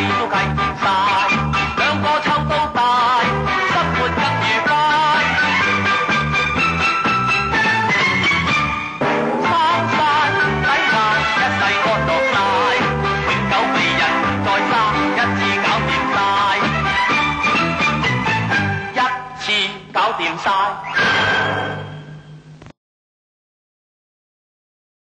都計晒，兩個湊到大，生活更愉快。生晒抵硬，一世安樂晒，永久被人再生，一次搞掂晒，一次搞掂晒。